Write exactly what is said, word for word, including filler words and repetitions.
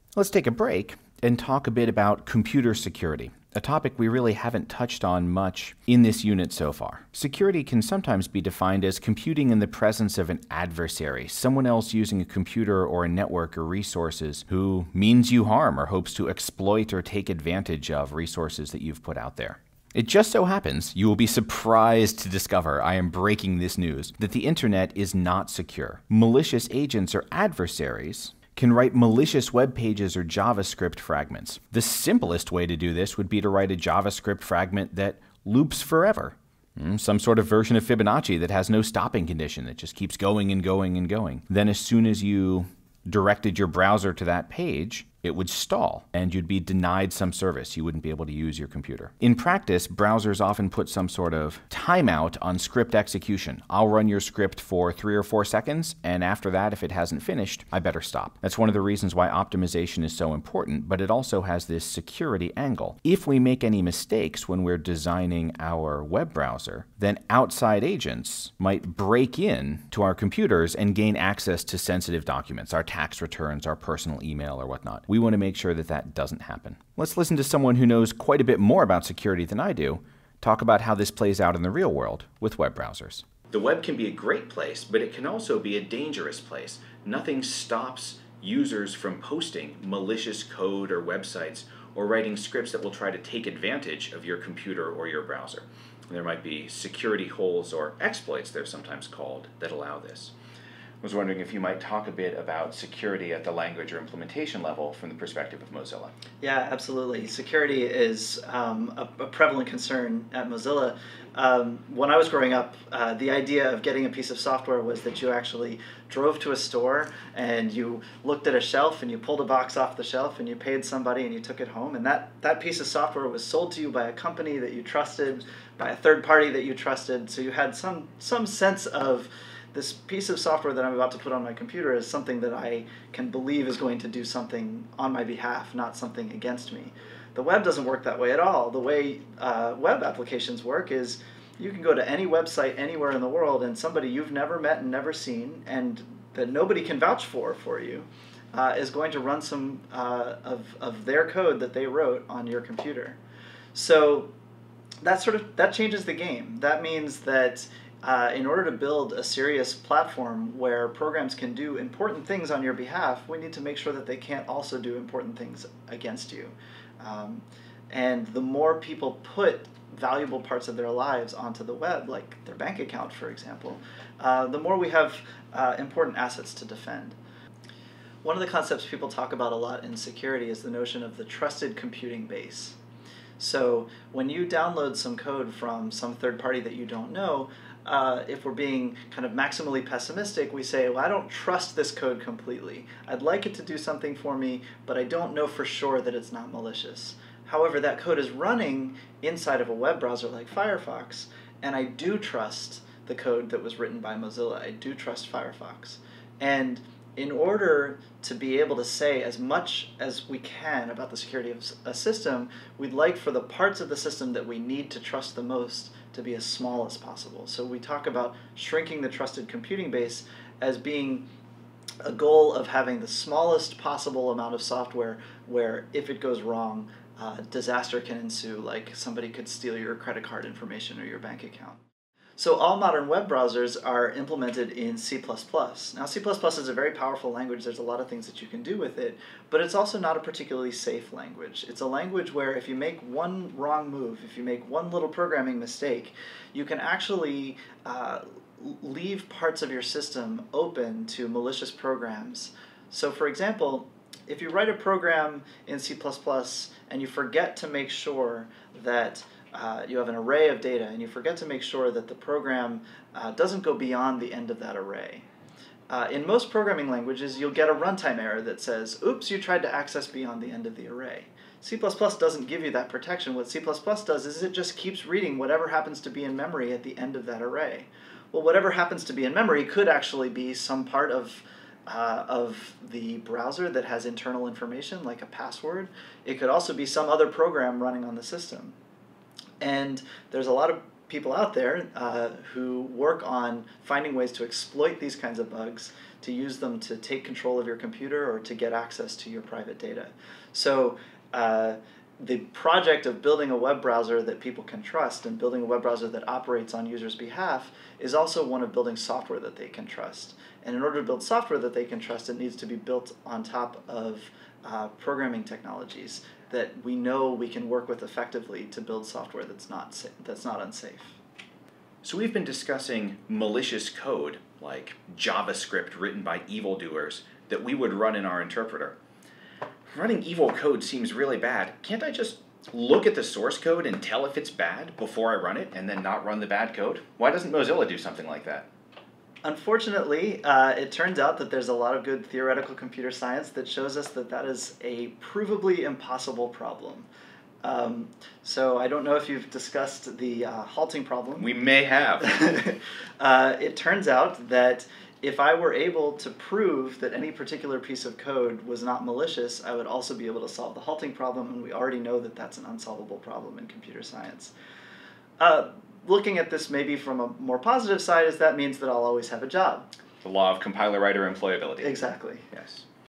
Let's take a break and talk a bit about computer security, a topic we really haven't touched on much in this unit so far. Security can sometimes be defined as computing in the presence of an adversary, someone else using a computer or a network or resources who means you harm or hopes to exploit or take advantage of resources that you've put out there. It just so happens, you will be surprised to discover I am breaking this news, that the internet is not secure. Malicious agents or adversaries can write malicious web pages or JavaScript fragments. The simplest way to do this would be to write a JavaScript fragment that loops forever. Some sort of version of Fibonacci that has no stopping condition, that just keeps going and going and going. Then as soon as you directed your browser to that page, it would stall and you'd be denied some service. You wouldn't be able to use your computer. In practice, browsers often put some sort of timeout on script execution. I'll run your script for three or four seconds, and after that, if it hasn't finished, I better stop. That's one of the reasons why optimization is so important, but it also has this security angle. If we make any mistakes when we're designing our web browser, then outside agents might break in to our computers and gain access to sensitive documents, our tax returns, our personal email, or whatnot. We want to make sure that that doesn't happen. Let's listen to someone who knows quite a bit more about security than I do talk about how this plays out in the real world with web browsers. The web can be a great place, but it can also be a dangerous place. Nothing stops users from posting malicious code or websites or writing scripts that will try to take advantage of your computer or your browser. There might be security holes, or exploits they're sometimes called, that allow this. I was wondering if you might talk a bit about security at the language or implementation level from the perspective of Mozilla. Yeah, absolutely. Security is um, a, a prevalent concern at Mozilla. Um, when I was growing up, uh, the idea of getting a piece of software was that you actually drove to a store and you looked at a shelf and you pulled a box off the shelf and you paid somebody and you took it home. And that, that piece of software was sold to you by a company that you trusted, by a third party that you trusted. So you had some, some sense of this piece of software that I'm about to put on my computer is something that I can believe is going to do something on my behalf, not something against me. The web doesn't work that way at all. The way uh, web applications work is you can go to any website anywhere in the world and somebody you've never met and never seen and that nobody can vouch for for you uh, is going to run some uh, of, of their code that they wrote on your computer. So that sort of that changes the game. That means that Uh, in order to build a serious platform where programs can do important things on your behalf, we need to make sure that they can't also do important things against you. Um, and the more people put valuable parts of their lives onto the web, like their bank account, for example, uh, the more we have uh, important assets to defend. One of the concepts people talk about a lot in security is the notion of the trusted computing base. So when you download some code from some third party that you don't know, Uh, if we're being kind of maximally pessimistic, we say, well, I don't trust this code completely. I'd like it to do something for me, but I don't know for sure that it's not malicious. However, that code is running inside of a web browser like Firefox, and I do trust the code that was written by Mozilla. I do trust Firefox. And in order to be able to say as much as we can about the security of a system, we'd like for the parts of the system that we need to trust the most to be as small as possible. So we talk about shrinking the trusted computing base as being a goal of having the smallest possible amount of software where if it goes wrong, uh, disaster can ensue, like somebody could steal your credit card information or your bank account. So all modern web browsers are implemented in C plus plus. Now C plus plus is a very powerful language. There's a lot of things that you can do with it, but it's also not a particularly safe language. It's a language where if you make one wrong move, if you make one little programming mistake, you can actually uh, leave parts of your system open to malicious programs. So for example, if you write a program in C plus plus and you forget to make sure that Uh, you have an array of data, and you forget to make sure that the program uh, doesn't go beyond the end of that array. Uh, in most programming languages, you'll get a runtime error that says, oops, you tried to access beyond the end of the array. C plus plus doesn't give you that protection. What C plus plus does is it just keeps reading whatever happens to be in memory at the end of that array. Well, whatever happens to be in memory could actually be some part of Uh, of the browser that has internal information, like a password. It could also be some other program running on the system. And there's a lot of people out there uh, who work on finding ways to exploit these kinds of bugs to use them to take control of your computer or to get access to your private data. So uh, the project of building a web browser that people can trust and building a web browser that operates on users' behalf is also one of building software that they can trust. And in order to build software that they can trust, it needs to be built on top of uh, programming technologies that we know we can work with effectively to build software that's not sa- that's not unsafe. So we've been discussing malicious code, like JavaScript written by evildoers, that we would run in our interpreter. Running evil code seems really bad. Can't I just look at the source code and tell if it's bad before I run it and then not run the bad code? Why doesn't Mozilla do something like that? Unfortunately, uh, it turns out that there's a lot of good theoretical computer science that shows us that that is a provably impossible problem. Um, so I don't know if you've discussed the uh, halting problem. We may have. uh, it turns out that if I were able to prove that any particular piece of code was not malicious, I would also be able to solve the halting problem, and we already know that that's an unsolvable problem in computer science. Uh, looking at this maybe from a more positive side is that means that I'll always have a job. The law of compiler-writer employability. Exactly. Yes.